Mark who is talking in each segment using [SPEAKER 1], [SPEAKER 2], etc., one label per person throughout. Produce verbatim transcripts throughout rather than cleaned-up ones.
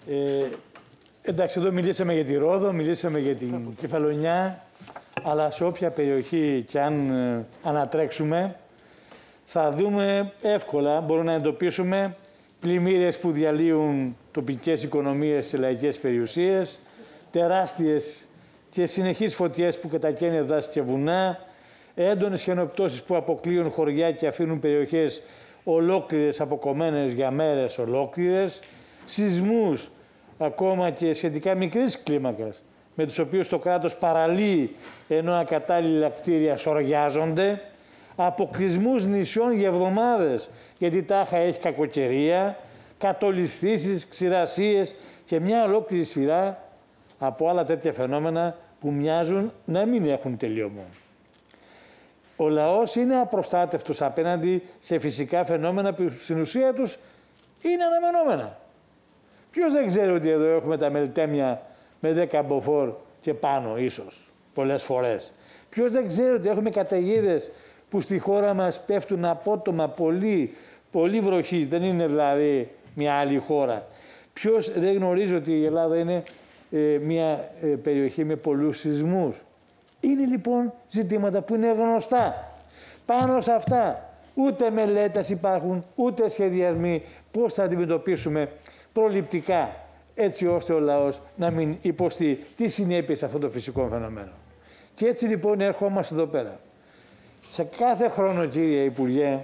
[SPEAKER 1] Ε, εντάξει, εδώ μιλήσαμε για τη Ρόδο, μιλήσαμε για την Κεφαλονιά, αλλά σε όποια περιοχή και αν ε, ανατρέξουμε, θα δούμε εύκολα, μπορούμε να εντοπίσουμε πλημμύρες που διαλύουν τοπικές οικονομίες σε λαϊκές περιουσίες, τεράστιες και συνεχείς φωτιές που κατακαίνε δάση και βουνά, έντονες χιονοπτώσεις που αποκλείουν χωριά και αφήνουν περιοχές ολόκληρες αποκομμένες για μέρες ολόκληρες, σεισμούς ακόμα και σχετικά μικρής κλίμακας, με τους οποίους το κράτος παραλύει ενώ ακατάλληλα κτίρια σοριάζονται, αποκλεισμούς νησιών για εβδομάδες, γιατί τάχα έχει κακοκαιρία, κατολισθήσεις, ξηρασίες και μια ολόκληρη σειρά από άλλα τέτοια φαινόμενα που μοιάζουν να μην έχουν τελειωμό. Ο λαός είναι απροστάτευτος απέναντι σε φυσικά φαινόμενα που στην ουσία τους είναι αναμενόμενα. Ποιος δεν ξέρει ότι εδώ έχουμε τα μελτέμια με δέκα μποφόρ και πάνω ίσως, πολλές φορές. Ποιος δεν ξέρει ότι έχουμε καταιγίδες που στη χώρα μας πέφτουν απότομα πολύ, πολύ βροχή, δεν είναι δηλαδή μια άλλη χώρα. Ποιος δεν γνωρίζει ότι η Ελλάδα είναι ε, μια ε, περιοχή με πολλούς σεισμούς. Είναι λοιπόν ζητήματα που είναι γνωστά. Πάνω σε αυτά ούτε μελέτες υπάρχουν, ούτε σχεδιασμοί πώς θα αντιμετωπίσουμε προληπτικά, έτσι ώστε ο λαός να μην υποστεί τις συνέπειες αυτών των φυσικών φαινομένων. Και έτσι λοιπόν ερχόμαστε εδώ πέρα. Σε κάθε χρόνο, κύριε Υπουργέ,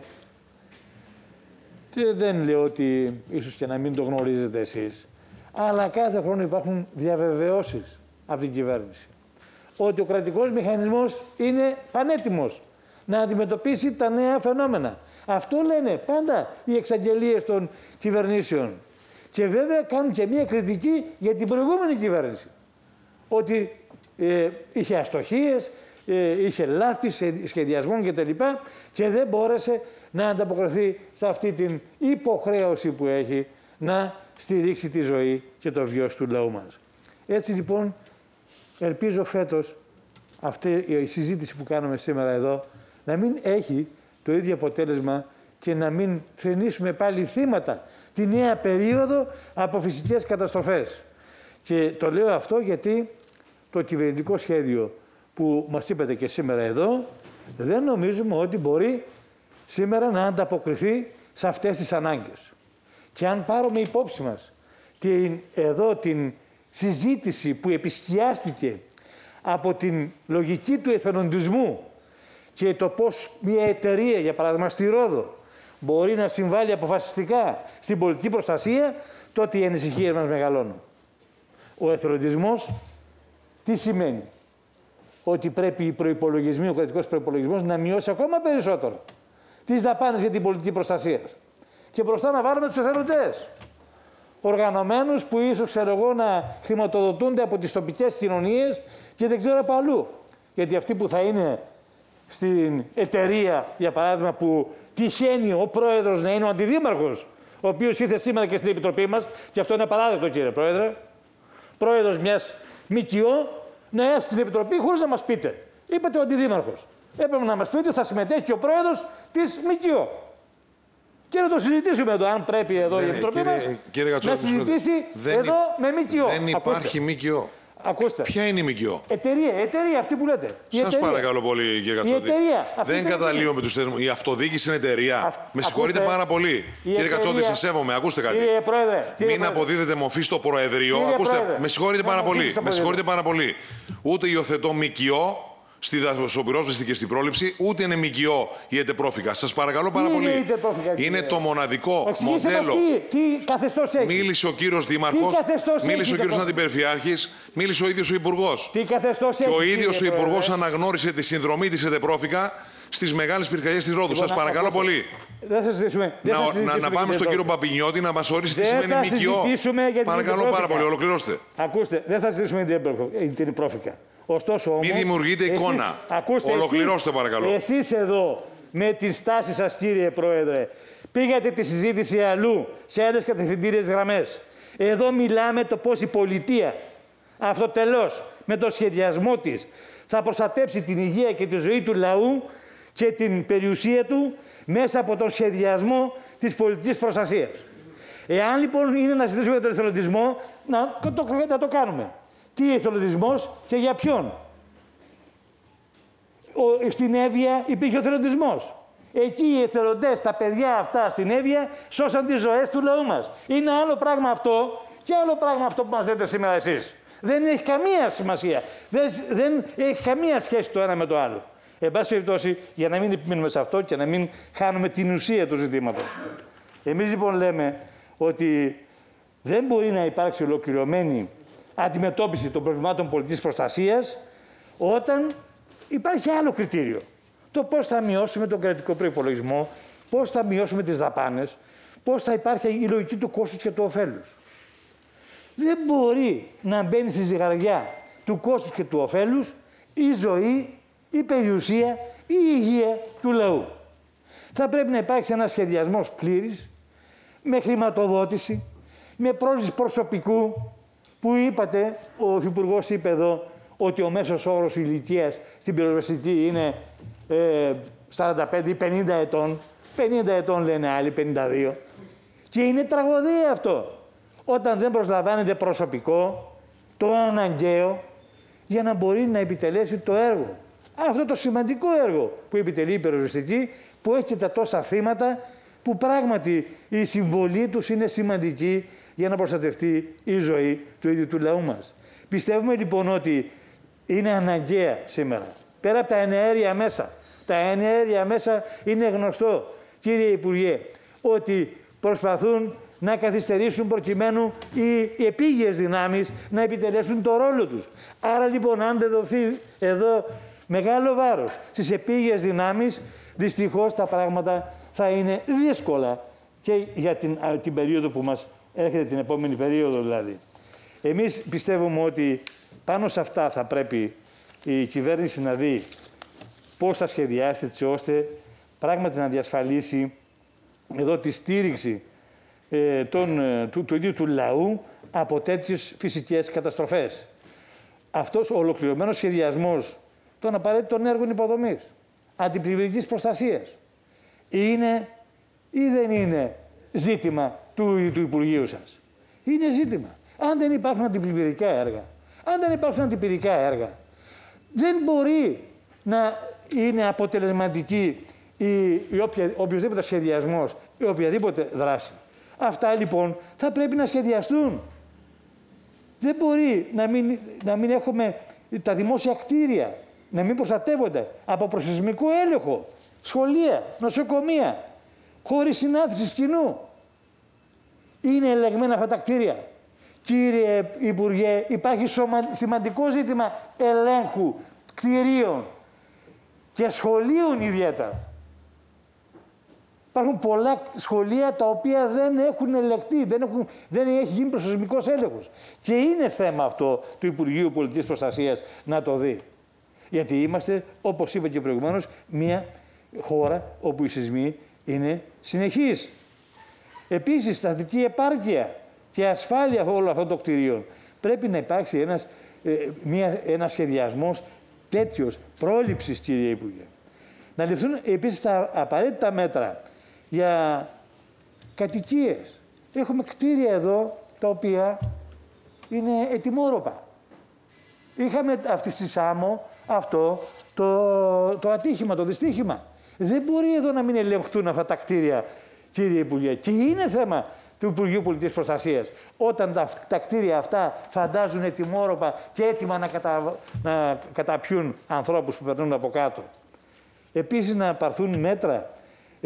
[SPEAKER 1] και δεν λέω ότι ίσως και να μην το γνωρίζετε εσείς, αλλά κάθε χρόνο υπάρχουν διαβεβαιώσεις από την κυβέρνηση ότι ο κρατικός μηχανισμός είναι πανέτοιμος να αντιμετωπίσει τα νέα φαινόμενα. Αυτό λένε πάντα οι εξαγγελίες των κυβερνήσεων. Και βέβαια κάνουν και μία κριτική για την προηγούμενη κυβέρνηση. Ότι ε, είχε αστοχίες, ε, είχε λάθη σε σχεδιασμών κτλ. Και δεν μπόρεσε να ανταποκριθεί σε αυτή την υποχρέωση που έχει να στηρίξει τη ζωή και το βιός του λαού μας. Έτσι λοιπόν, ελπίζω φέτος αυτή η συζήτηση που κάνουμε σήμερα εδώ να μην έχει το ίδιο αποτέλεσμα και να μην θρηνήσουμε πάλι θύματα τη νέα περίοδο από φυσικές καταστροφές. Και το λέω αυτό γιατί το κυβερνητικό σχέδιο που μας είπατε και σήμερα εδώ δεν νομίζουμε ότι μπορεί σήμερα να ανταποκριθεί σε αυτές τις ανάγκες. Και αν πάρουμε υπόψη μας την, εδώ την συζήτηση που επισκιάστηκε από την λογική του εθελοντισμού και το πώς μια εταιρεία, για παράδειγμα στη Ρόδο, μπορεί να συμβάλλει αποφασιστικά στην πολιτική προστασία, τότε οι ανησυχίες μας μεγαλώνουν. Ο εθελοντισμός τι σημαίνει? Ότι πρέπει οι προϋπολογισμοί, ο κρατικός προϋπολογισμός να μειώσει ακόμα περισσότερο τις δαπάνες για την πολιτική προστασία. Και μπροστά να βάλουμε τους εθελοντές. Οργανωμένους που ίσως, ξέρω εγώ, να χρηματοδοτούνται από τις τοπικές κοινωνίες και δεν ξέρω από αλλού. Γιατί αυτοί που θα είναι στην εταιρεία, για παράδειγμα, που τυχαίνει ο πρόεδρος να είναι ο αντιδήμαρχος, ο οποίος ήρθε σήμερα και στην Επιτροπή μας, και αυτό είναι απαράδεκτο, κύριε Πρόεδρε, πρόεδρος μιας ΜΚΟ να έρθει στην Επιτροπή χωρίς να μας πείτε. Είπατε ο αντιδήμαρχος. Έπρεπε να μας πείτε ότι θα συμμετέχει και ο πρόεδρος της ΜΚΟ. Και να το συζητήσουμε εδώ, αν πρέπει εδώ δεν, η Επιτροπή κύριε, μας κύριε να συζητήσει δεν, εδώ με ΜΚΟ.
[SPEAKER 2] Δεν υπάρχει ΜΚΟ.
[SPEAKER 1] Ακούστε.
[SPEAKER 2] Ποια είναι η ΜΚΟ?
[SPEAKER 1] Εταιρεία, εταιρεία αυτή που λέτε.
[SPEAKER 2] Σας παρακαλώ πολύ, κύριε Κατσότη. Δεν καταλύω με τους θεσμούς. Η αυτοδιοίκηση είναι εταιρεία. Α, με συγχωρείτε ακούστε, πάρα πολύ. Κύριε Κατσότη, σας σέβομαι. Ακούστε κάτι.
[SPEAKER 1] Κύριε Πρόεδρε, κύριε
[SPEAKER 2] Μην αποδίδετε μορφή στο Προεδρείο.
[SPEAKER 1] Κύριε
[SPEAKER 2] Ακούστε,
[SPEAKER 1] Πρόεδρε,
[SPEAKER 2] με συγχωρείτε πάρα πολύ. Με συγχωρείτε πάρα πολύ. Ούτε υιοθετώ ΜΚΟ στη δασοπυρόσβεση και στην πρόληψη, ούτε είναι ΜΚΟ η ΕΤΕΠρόφικα. Σας παρακαλώ πάρα
[SPEAKER 1] τι
[SPEAKER 2] πολύ.
[SPEAKER 1] Είναι,
[SPEAKER 2] είναι το μοναδικό
[SPEAKER 1] Εξηγήστε
[SPEAKER 2] μοντέλο.
[SPEAKER 1] Τι, τι καθεστώς έχει.
[SPEAKER 2] Μίλησε ο κύριος Δήμαρχος, μίλησε ο κύριος Αντιπεριφερειάρχης, μίλησε ο ίδιος ο Υπουργός.
[SPEAKER 1] Τι καθεστώς
[SPEAKER 2] και
[SPEAKER 1] έχει,
[SPEAKER 2] ο ίδιος ο Υπουργός
[SPEAKER 1] Πρόεδρε.
[SPEAKER 2] αναγνώρισε τη συνδρομή της ΕΤΕΠρόφικα στις μεγάλες πυρκαγιές της Ρόδου. Λοιπόν, σας παρακαλώ
[SPEAKER 1] ακούστε.
[SPEAKER 2] πολύ.
[SPEAKER 1] Δεν θα συζητήσουμε.
[SPEAKER 2] Να, θα να, να πάμε στον κύριο Παπινιώτη να μας ορίσει τι σημαίνει ΜΚΟ. Παρακαλώ πάρα πολύ, ολοκληρώστε.
[SPEAKER 1] Ακούστε, δεν θα συζητήσουμε την ΕΤΕΠρόφικα. Ωστόσο όμως,
[SPEAKER 2] μην δημιουργείτε
[SPEAKER 1] εσείς,
[SPEAKER 2] εικόνα.
[SPEAKER 1] Ακούστε,
[SPEAKER 2] Ολοκληρώστε
[SPEAKER 1] εσείς,
[SPEAKER 2] παρακαλώ.
[SPEAKER 1] Εσείς εδώ με τη στάση σας, κύριε Πρόεδρε, πήγατε τη συζήτηση αλλού σε άλλες κατευθυντήριες γραμμές. Εδώ μιλάμε το πώς η πολιτεία αυτοτελώς με το σχεδιασμό της θα προστατέψει την υγεία και τη ζωή του λαού και την περιουσία του μέσα από τον σχεδιασμό της πολιτικής προστασίας. Εάν λοιπόν είναι να συζητήσουμε για τον εθελοντισμό, να το, να το κάνουμε. Τι εθελοντισμός και για ποιον. Ο, στην Εύβοια υπήρχε ο εθελοντισμός. Εκεί οι εθελοντές, τα παιδιά αυτά στην Εύβοια, σώσαν τις ζωές του λαού μας. Είναι άλλο πράγμα αυτό και άλλο πράγμα αυτό που μας λέτε σήμερα εσείς. Δεν έχει καμία σημασία. Δεν, δεν έχει καμία σχέση το ένα με το άλλο. Εν πάση περιπτώσει, για να μην επιμείνουμε σε αυτό και να μην χάνουμε την ουσία του ζητήματος. Εμείς λοιπόν λέμε ότι δεν μπορεί να υπάρξει ολοκληρωμένη αντιμετώπιση των προβλημάτων πολιτικής προστασίας όταν υπάρχει άλλο κριτήριο. Το πώς θα μειώσουμε τον κρατικό προϋπολογισμό, πώς θα μειώσουμε τις δαπάνες, πώς θα υπάρχει η λογική του κόστους και του ωφέλους. Δεν μπορεί να μπαίνει στη ζυγαριά του κόστους και του ωφέλους η ζωή, η περιουσία ή η υγεία του λαού. Θα πρέπει να υπάρξει ένας σχεδιασμός πλήρης, με χρηματοδότηση, με πρόληψη προσωπικού, που είπατε, ο Υφυπουργός είπε εδώ, ότι ο μέσος όρος ηλικίας στην πυροσβεστική είναι ε, σαράντα πέντε ή πενήντα ετών. πενήντα ετών λένε άλλοι, πενήντα δύο. Και είναι τραγωδία αυτό. Όταν δεν προσλαμβάνεται προσωπικό, το αναγκαίο, για να μπορεί να επιτελέσει το έργο. Αυτό το σημαντικό έργο που επιτελεί η πυροσβεστική, που έχει και τα τόσα θύματα, που πράγματι η συμβολή τους είναι σημαντική για να προστατευτεί η ζωή του ίδιου του λαού μας. Πιστεύουμε λοιπόν ότι είναι αναγκαία σήμερα. Πέρα από τα εναέρια μέσα. Τα εναέρια μέσα είναι γνωστό, κύριε Υπουργέ, ότι προσπαθούν να καθυστερήσουν προκειμένου οι επίγειες δυνάμεις να επιτελέσουν το ρόλο τους. Άρα λοιπόν, αν δεν δοθεί εδώ μεγάλο βάρος στις επίγειες δυνάμεις, δυστυχώς τα πράγματα θα είναι δύσκολα και για την, την περίοδο που μας έρχεται, την επόμενη περίοδο δηλαδή. Εμείς πιστεύουμε ότι πάνω σε αυτά θα πρέπει η κυβέρνηση να δει πώς θα σχεδιάσει, έτσι ώστε πράγματι να διασφαλίσει εδώ τη στήριξη ε, των, του, του ίδιου του λαού από τέτοιες φυσικές καταστροφές. Αυτός ο ολοκληρωμένος σχεδιασμός των απαραίτητων έργων υποδομής, αντιπλημμυρικής προστασίας, είναι ή δεν είναι ζήτημα του, του Υπουργείου σας. Είναι ζήτημα. Αν δεν υπάρχουν αντιπλημμυρικά έργα, αν δεν υπάρχουν αντιπυρικά έργα, δεν μπορεί να είναι αποτελεσματική η, η οποια, οποιοδήποτε σχεδιασμός ή οποιαδήποτε δράση. Αυτά λοιπόν θα πρέπει να σχεδιαστούν. Δεν μπορεί να μην, να μην έχουμε τα δημόσια κτίρια, να μην προστατεύονται από προσεισμικό έλεγχο, σχολεία, νοσοκομεία, χωρίς συνάθρηση κοινού. Είναι ελεγμένα αυτά τα κτίρια. Κύριε Υπουργέ, υπάρχει σωμα... σημαντικό ζήτημα ελέγχου κτιρίων και σχολείων ιδιαίτερα. Υπάρχουν πολλά σχολεία τα οποία δεν έχουν ελεγχθεί, δεν, έχουν... δεν έχει γίνει προσωσμικός έλεγχος. Και είναι θέμα αυτό του Υπουργείου Πολιτικής Προστασίας να το δει. Γιατί είμαστε, όπως είπα και προηγουμένως, μια χώρα όπου οι σεισμοί είναι συνεχείς. Επίσης, στατική επάρκεια και ασφάλεια όλων αυτών των κτηρίων. Πρέπει να υπάρξει ένας, ε, μια, ένας σχεδιασμός τέτοιος πρόληψης, κύριε Υπουργέ. Να ληφθούν επίσης τα απαραίτητα μέτρα για κατοικίες. Έχουμε κτίρια εδώ τα οποία είναι ετοιμόρροπα. Είχαμε αυτή στη Σάμο αυτό το, το ατύχημα, το δυστύχημα. Δεν μπορεί εδώ να μην ελεγχθούν αυτά τα κτίρια, κύριε Υπουργέ. Και είναι θέμα του Υπουργείου Πολιτικής Προστασίας. Όταν τα, τα κτίρια αυτά φαντάζουν ετοιμόρροπα και έτοιμα να, κατα, να καταπιούν ανθρώπους που περνούν από κάτω. Επίσης να πάρθουν μέτρα. Ε,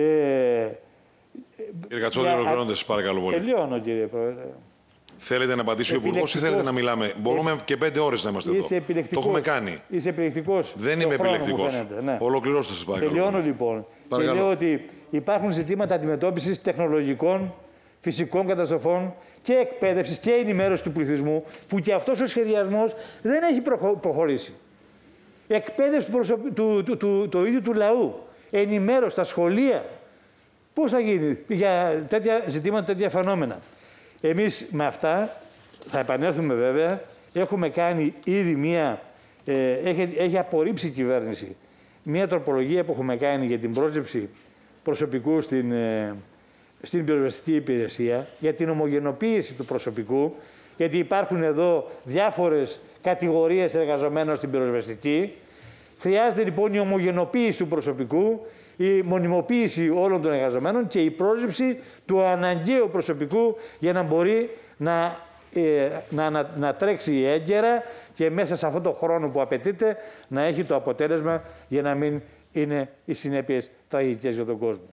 [SPEAKER 2] κύριε Κατσόλη, ολοκληρώνετε, σας παρακαλώ πολύ.
[SPEAKER 1] Τελειώνω, κύριε Πρόεδρε.
[SPEAKER 2] Θέλετε να απαντήσει ο Υπουργός ή θέλετε να μιλάμε? Μπορούμε και πέντε ώρες να είμαστε
[SPEAKER 1] Είσαι
[SPEAKER 2] εδώ. Το έχουμε κάνει.
[SPEAKER 1] Είσαι επιλεκτικός.
[SPEAKER 2] Δεν είμαι επιλεκτικός. Ναι. Ολοκληρώστε, σας παρακαλώ.
[SPEAKER 1] Τελειώνω λοιπόν. Παρακαλώ. Και λέω ότι υπάρχουν ζητήματα αντιμετώπισης τεχνολογικών, φυσικών καταστροφών και εκπαίδευσης και ενημέρωση του πληθυσμού, που και αυτός ο σχεδιασμός δεν έχει προχωρήσει. Εκπαίδευση του, του, του, του, του ίδιου του λαού, ενημέρωση στα σχολεία. Πώς θα γίνει για τέτοια ζητήματα, τέτοια φαινόμενα. Εμείς με αυτά θα επανέλθουμε βέβαια. Έχουμε κάνει ήδη μία, ε, έχει, έχει απορρίψει η κυβέρνηση μία τροπολογία που έχουμε κάνει για την πρόσληψη προσωπικού στην, ε, στην πυροσβεστική υπηρεσία, για την ομογενοποίηση του προσωπικού, γιατί υπάρχουν εδώ διάφορες κατηγορίες εργαζομένων στην πυροσβεστική. Χρειάζεται λοιπόν η ομογενοποίηση του προσωπικού, η μονιμοποίηση όλων των εργαζομένων και η πρόσληψη του αναγκαίου προσωπικού για να μπορεί να, ε, να, να, να τρέξει έγκαιρα και μέσα σε αυτόν τον χρόνο που απαιτείται να έχει το αποτέλεσμα για να μην είναι οι συνέπειες τραγικές για τον κόσμο.